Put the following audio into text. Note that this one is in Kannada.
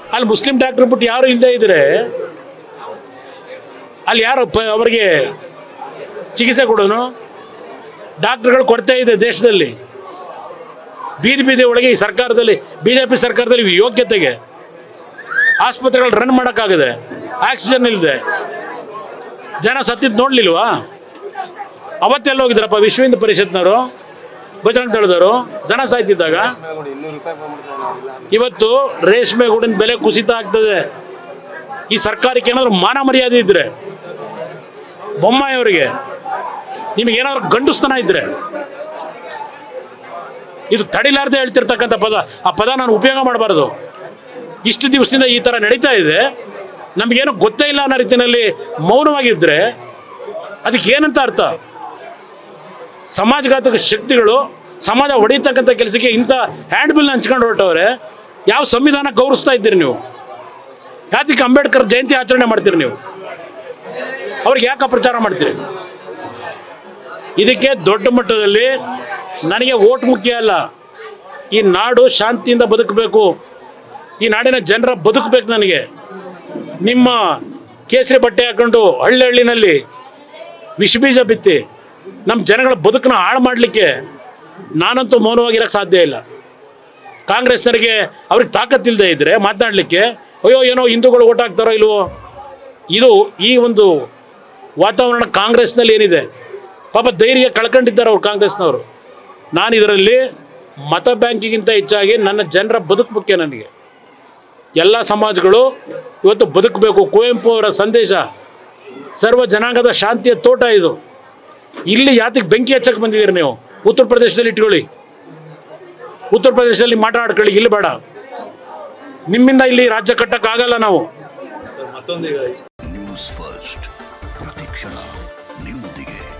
ಅಲ್ಲಿ ಮುಸ್ಲಿಂ ಡಾಕ್ಟರ್ ಬಿಟ್ಟು ಯಾರು ಇಲ್ಲದೆ ಇದ್ರೆ ಅಲ್ಲಿ ಯಾರು ಅವರಿಗೆ ಚಿಕಿತ್ಸೆ ಕೊಡೋನು? ಡಾಕ್ಟರ್ಗಳು ಕೊರತೆ ಇದೆ ದೇಶದಲ್ಲಿ. ಬೀದಿ ಒಳಗೆ ಈ ಸರ್ಕಾರದಲ್ಲಿ, BJP ಸರ್ಕಾರದಲ್ಲಿ ಯೋಗ್ಯತೆಗೆ ಆಸ್ಪತ್ರೆಗಳು ರನ್ ಮಾಡೋಕ್ಕಾಗದೆ, ಆಕ್ಸಿಜನ್ ಇಲ್ಲದೆ ಜನ ಸತ್ತಿದ್ದು ನೋಡ್ಲಿಲ್ವಾ? ಅವತ್ತೆಲ್ಲ ಹೋಗಿದ್ರಪ್ಪ ವಿಶ್ವ ಹಿಂದೂ ಪರಿಷತ್ನವರು, ಬಜರಂಗ ದಳದವರು ಜನ ಸಾಯ್ತಿದ್ದಾಗ? ಇವತ್ತು ರೇಷ್ಮೆ ಗೂಡಿನ ಬೆಲೆ ಕುಸಿತ ಆಗ್ತದೆ. ಈ ಸರ್ಕಾರಕ್ಕೆ ಏನಾದರೂ ಮಾನ ಮರ್ಯಾದೆ ಇದ್ರೆ, ಬೊಮ್ಮಾಯಿ ಅವರಿಗೆ ನಿಮಗೇನಾದ್ರು ಗಂಡುಸ್ತನ ಇದ್ರೆ, ಇದು ತಡಿಲಾರ್ದೆ ಹೇಳ್ತಿರ್ತಕ್ಕಂಥ ಪದ, ಆ ಪದ ನಾನು ಉಪಯೋಗ ಮಾಡಬಾರ್ದು. ಇಷ್ಟು ದಿವಸದಿಂದ ಈ ಥರ ನಡೀತಾ ಇದೆ, ನಮಗೇನು ಗೊತ್ತೇ ಇಲ್ಲ ಅನ್ನೋ ರೀತಿಯಲ್ಲಿ ಮೌನವಾಗಿದ್ದರೆ ಅದಕ್ಕೆ ಏನಂತ ಅರ್ಥ? ಸಮಾಜಘಾತಕ ಶಕ್ತಿಗಳು ಸಮಾಜ ಹೊಡೀತಕ್ಕಂಥ ಕೆಲಸಕ್ಕೆ ಇಂಥ ಹ್ಯಾಂಡ್ ಬಿಲ್ನ ಹಂಚ್ಕೊಂಡು ಹೊರಟವ್ರೆ. ಯಾವ ಸಂವಿಧಾನ ಗೌರವಿಸ್ತಾ ಇದ್ದೀರಿ ನೀವು? ಯಾತಕ್ಕೆ ಅಂಬೇಡ್ಕರ್ ಜಯಂತಿ ಆಚರಣೆ ಮಾಡ್ತೀರಿ ನೀವು? ಅವ್ರಿಗೆ ಯಾಕೆ ಪ್ರಚಾರ ಮಾಡ್ತೀರಿ? ಇದಕ್ಕೆ ದೊಡ್ಡ ಮಟ್ಟದಲ್ಲಿ ನನಗೆ ಓಟ್ ಮುಖ್ಯ ಅಲ್ಲ, ಈ ನಾಡು ಶಾಂತಿಯಿಂದ ಬದುಕಬೇಕು, ಈ ನಾಡಿನ ಜನರ ಬದುಕಬೇಕು. ನನಗೆ ನಿಮ್ಮ ಕೇಸರಿ ಬಟ್ಟೆ ಹಾಕೊಂಡು ಹಳ್ಳಿನಲ್ಲಿ ವಿಷಬೀಜ ಬಿತ್ತಿ ನಮ್ಮ ಜನಗಳ ಬದುಕನ್ನ ಹಾಳು ಮಾಡಲಿಕ್ಕೆ ನಾನಂತೂ ಮೌನವಾಗಿರೋಕ್ಕೆ ಸಾಧ್ಯ ಇಲ್ಲ. ಕಾಂಗ್ರೆಸ್ನವರಿಗೆ ಅವ್ರಿಗೆ ತಾಕತ್ತಿಲ್ಲದೆ ಇದ್ದರೆ ಮಾತನಾಡಲಿಕ್ಕೆ, ಅಯ್ಯೋ ಏನೋ ಹಿಂದೂಗಳು ಓಟ್ ಹಾಕ್ತಾರೋ ಇಲ್ವೋ, ಇದು ಈ ಒಂದು ವಾತಾವರಣ ಕಾಂಗ್ರೆಸ್ನಲ್ಲಿ ಏನಿದೆ, ಪಾಪ ಧೈರ್ಯ ಕಳ್ಕೊಂಡಿದ್ದಾರೆ ಅವ್ರು ಕಾಂಗ್ರೆಸ್ನವರು. ನಾನು ಇದರಲ್ಲಿ ಮತ ಬ್ಯಾಂಕಿಗಿಂತ ಹೆಚ್ಚಾಗಿ ನನ್ನ ಜನರ ಬದುಕು ಮುಖ್ಯ. ನನಗೆ ಎಲ್ಲ ಸಮಾಜಗಳು ಇವತ್ತು ಬದುಕಬೇಕು. ಕುವೆಂಪು ಅವರ ಸಂದೇಶ, ಸರ್ವ ಜನಾಂಗದ ಶಾಂತಿಯ ತೋಟ ಇದು. ಇಲ್ಲಿ ಯಾತಕ್ಕೆ ಬೆಂಕಿ ಹಚ್ಚಕ್ಕೆ ಬಂದಿದ್ದೀರಿ ನೀವು? ಉತ್ತರ ಪ್ರದೇಶದಲ್ಲಿ ಇಟ್ಕೊಳ್ಳಿ, ಉತ್ತರ ಪ್ರದೇಶದಲ್ಲಿ ಮಾತಾಡ್ಕೊಳ್ಳಿ, ಇಲ್ಲಿ ಬೇಡ. ನಿಮ್ಮಿಂದ ಇಲ್ಲಿ ರಾಜ್ಯ ಕಟ್ಟಕ್ಕಾಗಲ್ಲ ನಾವು. ನ್ಯೂಸ್ ಫಸ್ಟ್ ಪ್ರತಿಕ್ಷಣ ನಿಮ್ಮೊಂದಿಗೆ.